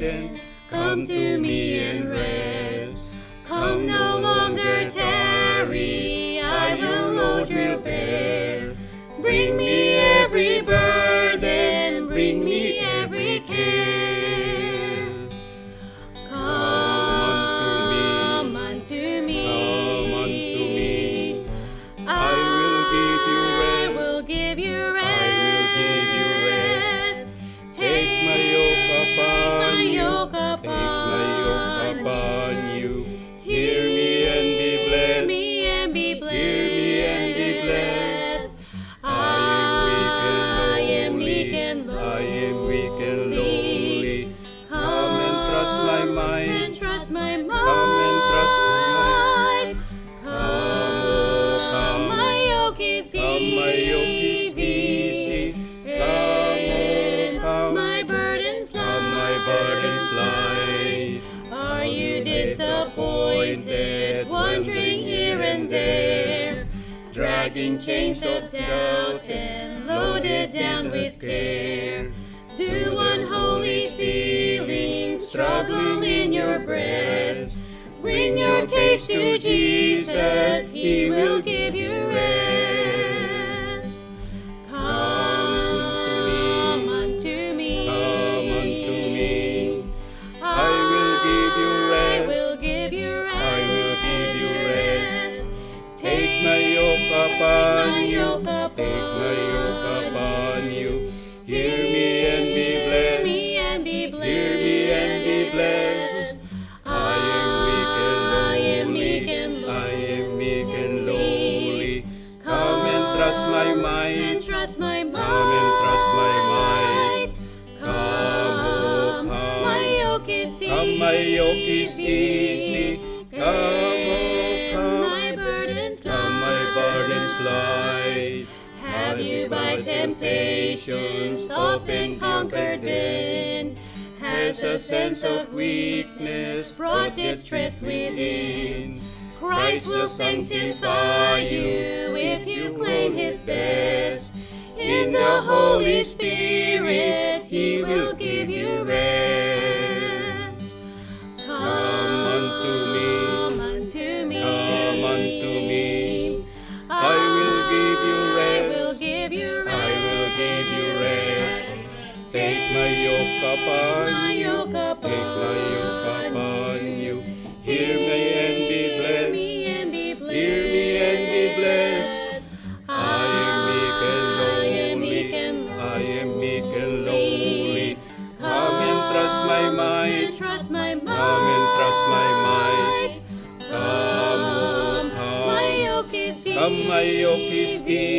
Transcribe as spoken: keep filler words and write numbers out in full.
burden, come to me and rest. Come no longer tarry, I will load your bear. Bring me every burden, bring me every care. Come unto me, come unto me. I will give you rest, I will give you rest. Take my yoke upon you, take my yoke upon you. Hear me and be blessed, hear me and be blessed. I am weak and lowly, I am weak and lowly. Come and trust my might, Trust my come and trust my might. Come, oh come, My yoke is come, my yoke is easy. Come, oh come, my burdens come, my burdens light. Are you disappointed, wandering here and there, dragging chains of doubt and loaded down with care? Do unholy feelings struggle in your breast? Bring your case to Jesus, He will give you rest. Come unto me, Come unto me. I will give you rest, I will give you rest. I will give you rest. Take my yoke upon my you, yoke take my yoke upon you. Hear me and be Hear blessed, me and be blessed. hear me and be blessed. I am weak and lowly, I am meek and lowly. Come and trust my might, And trust my might. come and trust my might. Come, oh come, My yoke is easy. come, my yoke is easy. Come, oh come, My burdens come, my burdens light. Have you by temptations often conquered then? Has a sense of weakness brought distress within? Christ will sanctify you if you claim His best. In the Holy Spirit He will give you rest. Come unto me, Come unto me, come unto me. I will give you I rest, will give you rest. I will give you rest. Take my yoke upon my you, yoke take my yoke upon upon you. Hear me and be Hear blessed, me and be blessed. hear me and be blessed. I am meek and I am meek lowly, and I am meek and lowly. Come and trust my Come might, and trust my might. come and trust my might. Come, oh My come, yoke is easy. come, my yoke is easy.